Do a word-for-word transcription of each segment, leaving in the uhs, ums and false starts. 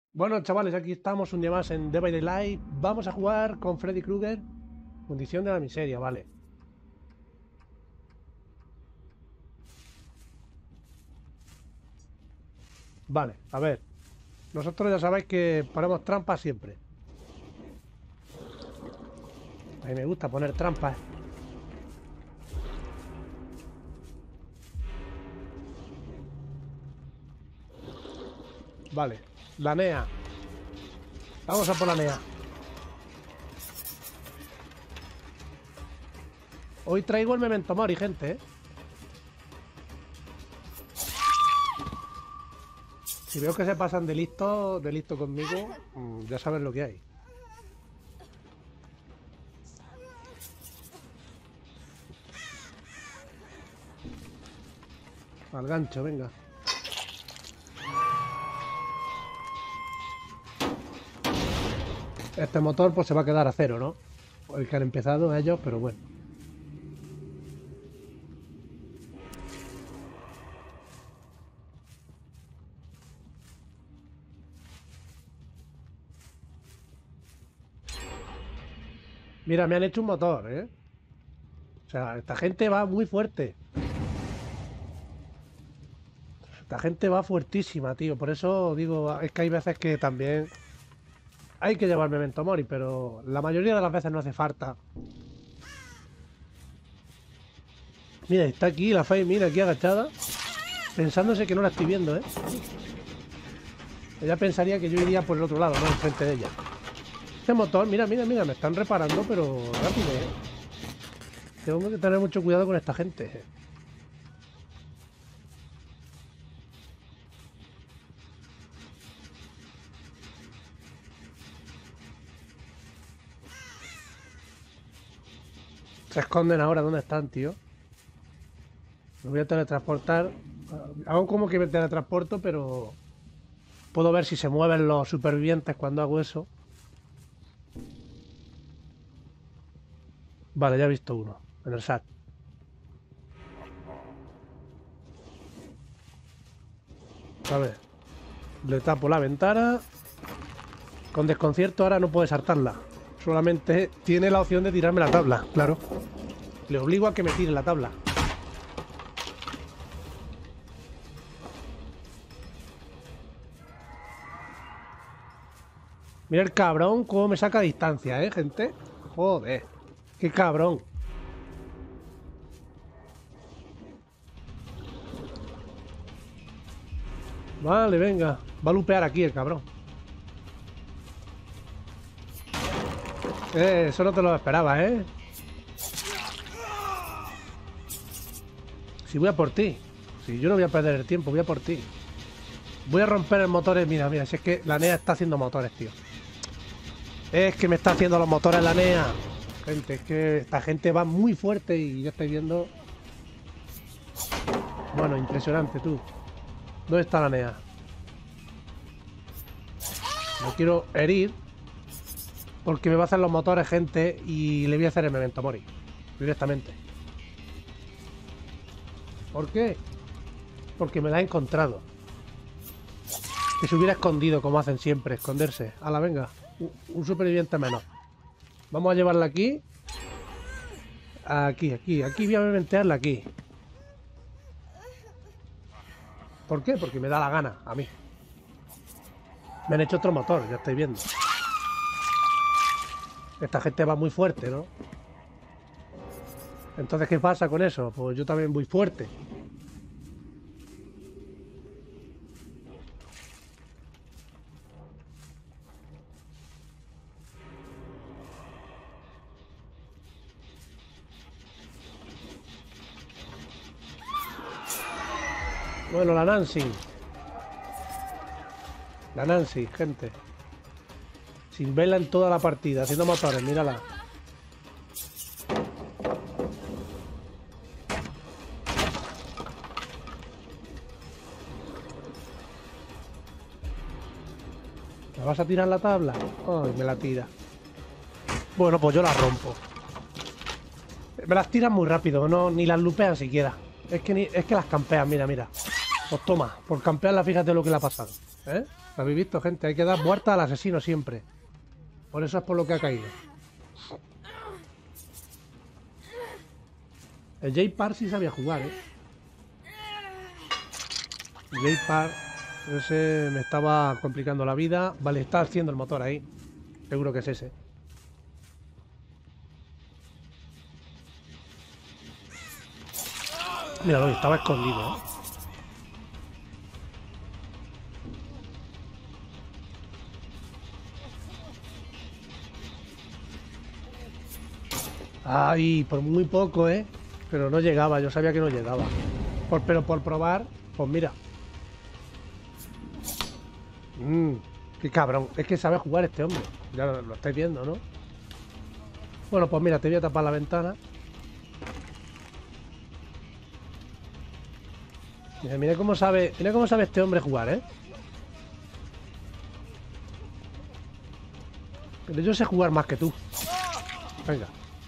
Bueno, chavales, aquí estamos un día más en Dead by Daylight. Vamos a jugar con Freddy Krueger. Condición de la miseria, vale. Vale, a ver. Nosotros ya sabéis que ponemos trampas siempre. A mí me gusta poner trampas. Vale, la N E A. Vamos a por la N E A. Hoy traigo el Memento Mori, gente, ¿eh? Si veo que se pasan de listo, de listo conmigo, ya saben lo que hay. Al gancho, venga. Este motor pues se va a quedar a cero, ¿no? El que han empezado ellos, pero bueno. Mira, me han hecho un motor, ¿eh? O sea, esta gente va muy fuerte. Esta gente va fuertísima, tío. Por eso digo, es que hay veces que también hay que llevar Memento Mori, pero la mayoría de las veces no hace falta. Mira, está aquí la Faye, mira, aquí agachada, pensándose que no la estoy viendo, ¿eh? Ella pensaría que yo iría por el otro lado, no enfrente de ella. Este motor, mira, mira, mira, me están reparando, pero rápido, ¿eh? Tengo que tener mucho cuidado con esta gente. Se esconden ahora, ¿dónde están, tío? Me voy a teletransportar. Hago como que me teletransporto, pero puedo ver si se mueven los supervivientes cuando hago eso. Vale, ya he visto uno, en el S A T. A ver, le tapo la ventana. Con desconcierto ahora no puede saltarla. Solamente tiene la opción de tirarme la tabla, claro. Le obligo a que me tire la tabla. Mira el cabrón cómo me saca a distancia, ¿eh, gente? Joder, qué cabrón. Vale, venga. Va a lupear aquí el cabrón. Eh, eso no te lo esperaba, ¿eh? Si voy a por ti. Si yo no voy a perder el tiempo, voy a por ti. Voy a romper el motor. Mira, mira, si es que la N E A está haciendo motores, tío. Es que me está haciendo los motores la N E A. Gente, es que esta gente va muy fuerte y yo estoy viendo... Bueno, impresionante, tú. ¿Dónde está la N E A? No quiero herir porque me va a hacer los motores, gente, y le voy a hacer el Memento Mori directamente. ¿Por qué? Porque me la he encontrado. Que se hubiera escondido, como hacen siempre, esconderse. Ala, venga, un superviviente menos. Vamos a llevarla aquí. Aquí, aquí, aquí voy a mementearla aquí. ¿Por qué? Porque me da la gana, a mí. Me han hecho otro motor, ya estáis viendo. Esta gente va muy fuerte, ¿no? Entonces, ¿qué pasa con eso? Pues yo también voy fuerte. Bueno, la Nancy. La Nancy, gente. Sin vela en toda la partida, haciendo motores, mírala. ¿Me vas a tirar la tabla? Ay, me la tira. Bueno, pues yo la rompo. Me las tiran muy rápido, no, ni las lupean siquiera. Es que, ni, es que las campean, mira, mira. Pues toma, por campearla, fíjate lo que le ha pasado, ¿eh? ¿Lo habéis visto, gente? Hay que dar muerta al asesino siempre. Por eso es por lo que ha caído. El J-Park sí sabía jugar, ¿eh? J-Park, ese me estaba complicando la vida. Vale, está haciendo el motor ahí. Seguro que es ese. Míralo, estaba escondido, ¿eh? Ay, por muy poco, ¿eh? Pero no llegaba, yo sabía que no llegaba. Por, pero por probar, pues mira. Mmm, qué cabrón. Es que sabe jugar este hombre. Ya lo, lo estáis viendo, ¿no? Bueno, pues mira, te voy a tapar la ventana. Mira, mira cómo sabe, mira cómo sabe este hombre jugar, ¿eh? Pero yo sé jugar más que tú. Venga.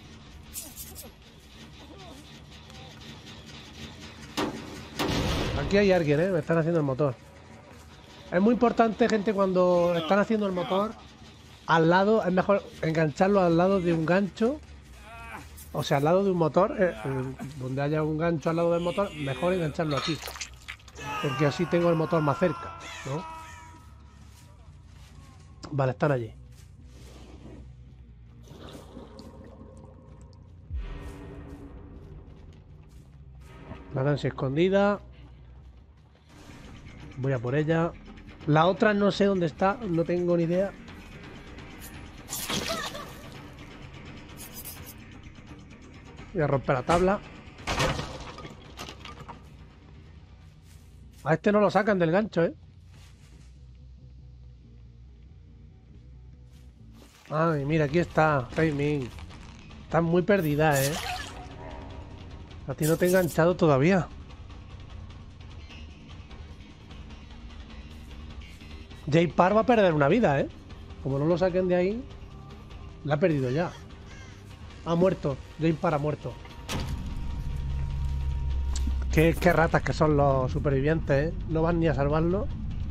Aquí hay alguien, ¿eh? Me están haciendo el motor. Es muy importante, gente, cuando están haciendo el motor, al lado, es mejor engancharlo al lado de un gancho. O sea, al lado de un motor, eh, donde haya un gancho al lado del motor, mejor engancharlo aquí. Porque así tengo el motor más cerca, ¿no? Vale, están allí. La Nancy escondida. Voy a por ella. La otra no sé dónde está, no tengo ni idea. Voy a romper la tabla. A este no lo sacan del gancho, ¿eh? Ay, mira, aquí está, Fei-Ming. Estás muy perdida, ¿eh? A ti no te he enganchado todavía. J-Park va a perder una vida, ¿eh? Como no lo saquen de ahí, la ha perdido ya. Ha muerto. J-Park ha muerto. Qué, qué ratas que son los supervivientes, ¿eh? No van ni a salvarlo.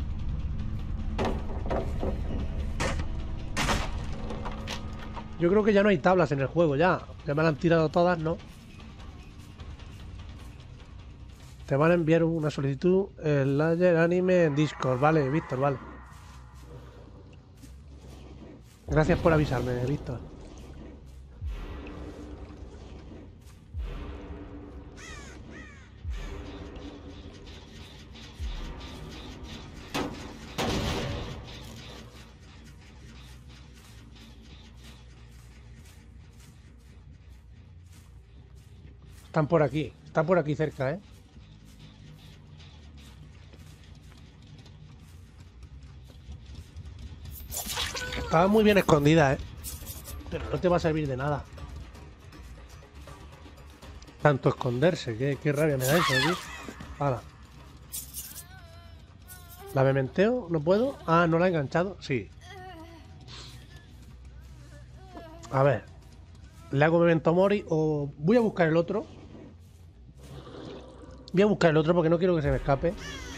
Yo creo que ya no hay tablas en el juego, ya. Ya me la han tirado todas, ¿no? Te van a enviar una solicitud, el Layer Anime en Discord. Vale, Víctor, vale. Gracias por avisarme, Víctor. Están por aquí. Están por aquí cerca, ¿eh? Estaba muy bien escondida, ¿eh? Pero no te va a servir de nada. Tanto esconderse. Qué, qué rabia me da eso, tío. Hala. ¿La mementeo? ¿No puedo? Ah, ¿no la he enganchado? Sí. A ver. ¿Le hago memento mori o voy a buscar el otro? Voy a buscar el otro porque no quiero que se me escape.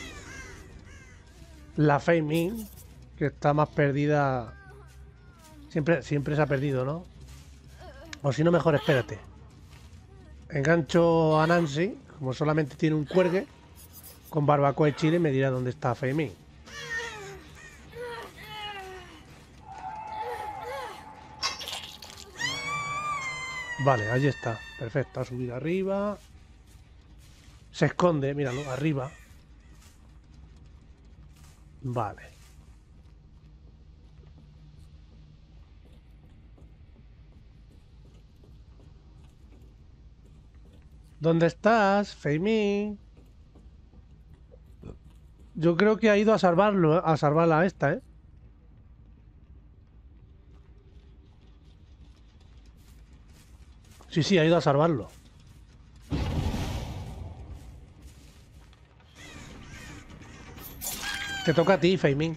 La Fei-Ming, que está más perdida. Siempre, siempre se ha perdido, ¿no? O si no, mejor espérate. Engancho a Nancy, como solamente tiene un cuergue, con barbacoa de chile me dirá dónde está Fei-Ming. Vale, allí está. Perfecto, ha subido arriba. Se esconde, míralo, arriba. Vale. ¿Dónde estás, Fei-Ming? Yo creo que ha ido a salvarlo, a salvarla a esta, ¿eh? Sí, sí, ha ido a salvarlo. Te toca a ti, Fei-Ming.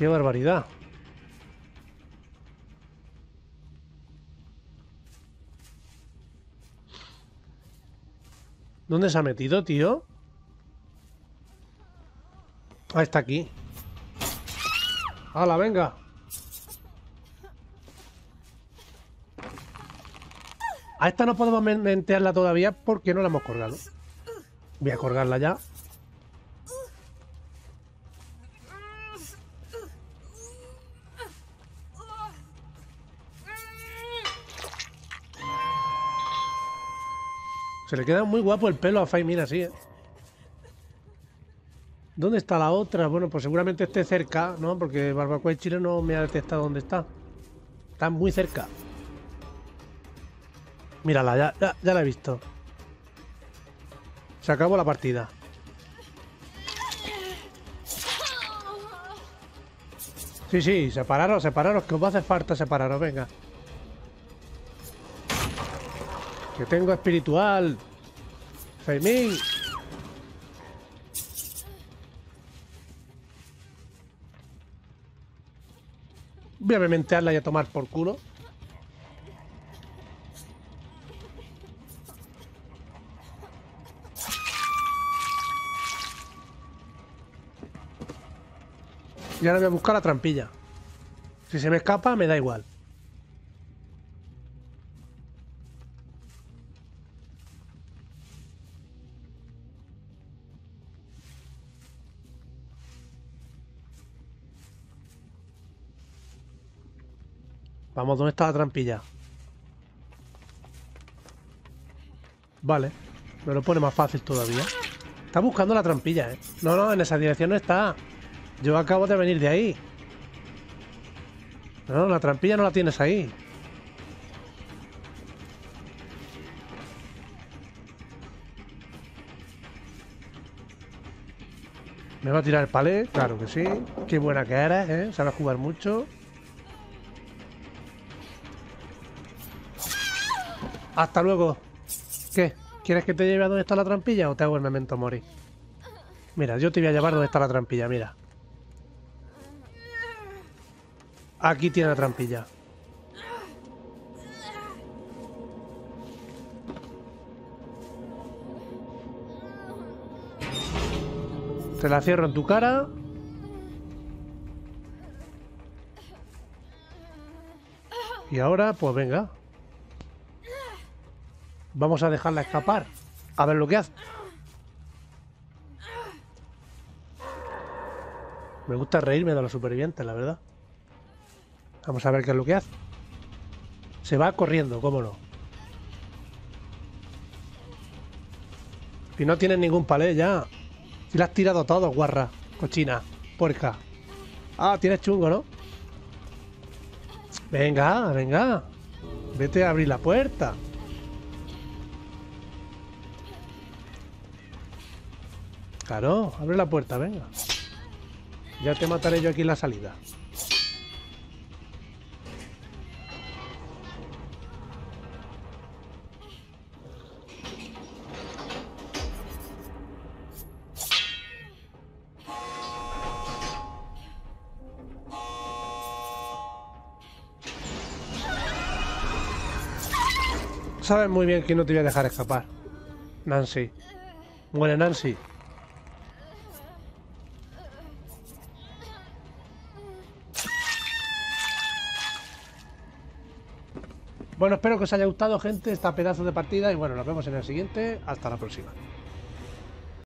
Qué barbaridad. ¿Dónde se ha metido, tío? Ah, está aquí. ¡Hala, venga! A esta no podemos mentearla todavía porque no la hemos colgado. Voy a colgarla ya. Se le queda muy guapo el pelo a Faimina así, ¿eh? ¿Dónde está la otra? Bueno, pues seguramente esté cerca, ¿no? Porque Barbacoa de Chile no me ha detectado dónde está. Está muy cerca. Mírala, ya, ya, ya la he visto. Se acabó la partida. Sí, sí, separaros, separaros, que os va a hacer falta separaros, venga. Que tengo espiritual. Fermín. Voy a mementearla y a tomar por culo. Y ahora voy a buscar la trampilla. Si se me escapa, me da igual. Vamos, ¿dónde está la trampilla? Vale. Me lo pone más fácil todavía. Está buscando la trampilla, ¿eh? No, no, en esa dirección no está. Yo acabo de venir de ahí. No, la trampilla no la tienes ahí. ¿Me va a tirar el palé? Claro que sí. Qué buena que eres, ¿eh? Sabes jugar mucho. Hasta luego. ¿Qué? ¿Quieres que te lleve a donde está la trampilla o te hago el memento mori? Mira, yo te voy a llevar donde está la trampilla, mira. Aquí tiene la trampilla. Te la cierro en tu cara. Y ahora, pues venga. Vamos a dejarla escapar. A ver lo que hace. Me gusta reírme de los supervivientes, la verdad. Vamos a ver qué es lo que hace. Se va corriendo, cómo no. Y no tienes ningún palé ya. Si la has tirado todo, guarra. Cochina. Puerca. Ah, tienes chungo, ¿no? Venga, venga. Vete a abrir la puerta. Claro, abre la puerta, venga. Ya te mataré yo aquí en la salida. Sabes muy bien que no te voy a dejar escapar, Nancy. Muere Nancy. Bueno, espero que os haya gustado, gente, esta pedazo de partida. Y bueno, nos vemos en el siguiente. Hasta la próxima.